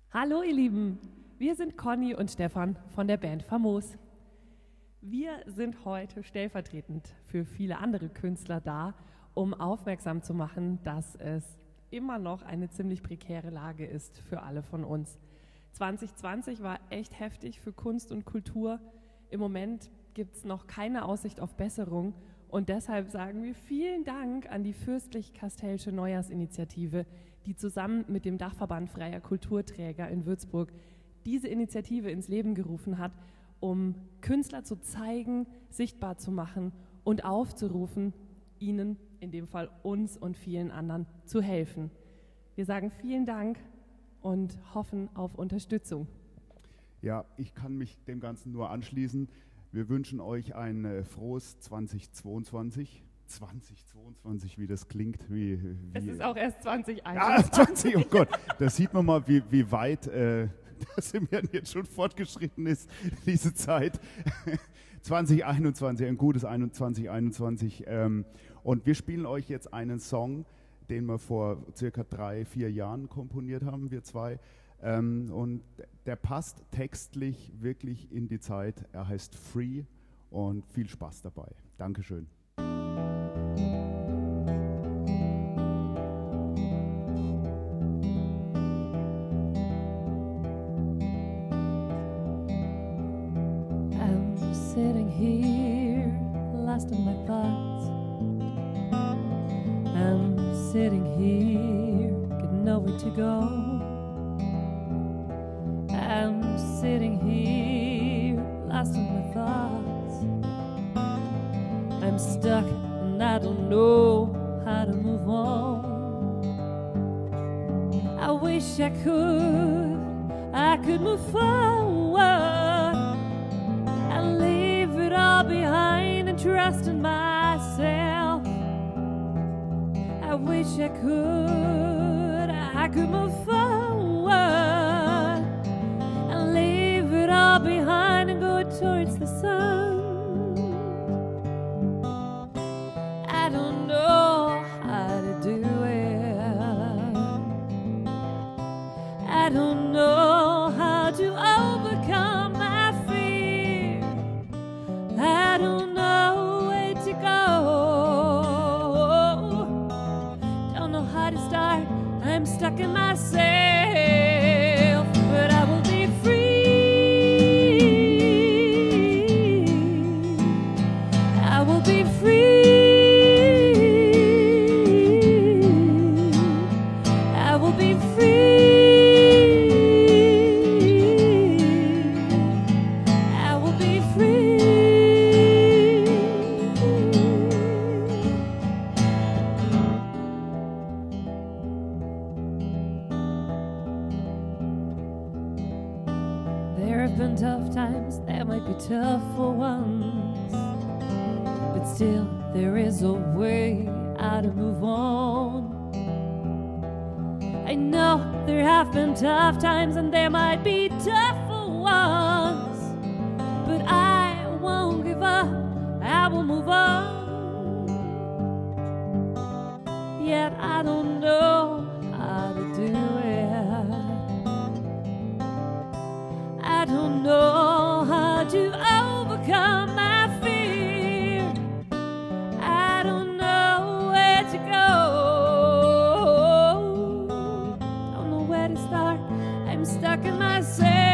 Hallo ihr Lieben, wir sind Conny und Stefan von der Band Famos. Wir sind heute stellvertretend für viele andere Künstler da, um aufmerksam zu machen, dass es immer noch eine ziemlich prekäre Lage ist für alle von uns. 2020 war echt heftig für Kunst und Kultur. Im Moment gibt es noch keine Aussicht auf Besserung und deshalb sagen wir vielen Dank an die Fürstlich-Kastellsche Neujahrsinitiative, die zusammen mit dem Dachverband Freier Kulturträger in Würzburg diese Initiative ins Leben gerufen hat, um Künstler zu zeigen, sichtbar zu machen und aufzurufen, ihnen, in dem Fall uns und vielen anderen, zu helfen. Wir sagen vielen Dank und hoffen auf Unterstützung. Ja, ich kann mich dem Ganzen nur anschließen. Wir wünschen euch ein frohes 2022. 2022, wie das klingt. Es ist auch erst 2021. Ja, 20, oh Gott. Da sieht man mal, wie weit das im Jahr jetzt schon fortgeschritten ist, diese Zeit. 2021, ein gutes 2021. Und wir spielen euch jetzt einen Song, den wir vor circa 3-4 Jahren komponiert haben, wir zwei. Und der passt textlich wirklich in die Zeit. Er heißt Free und viel Spaß dabei. Dankeschön. I'm sitting here, lost in my thoughts. I'm sitting here, got nowhere to go. I'm sitting here, lost in my thoughts. I'm stuck and I don't know how to move on. I wish I could move forward and leave it all behind and trust in myself. I wish I could move forward and leave it all behind and go towards the sun. I don't know how to do it. I don't know how to overcome my fear. I don't know where to go. Don't know how to start. I'm stuck in myself, but I will be free. I will be free. I will be free. I will be free. There have been tough times that might be tough for once, but still there is a way how to move on. I know there have been tough times and there might be tougher ones, but I won't give up, I will move on. Yet I don't know how to do it. I don't know how to overcome my fear. I don't know where to go. Don't know where to start. I'm stuck in myself.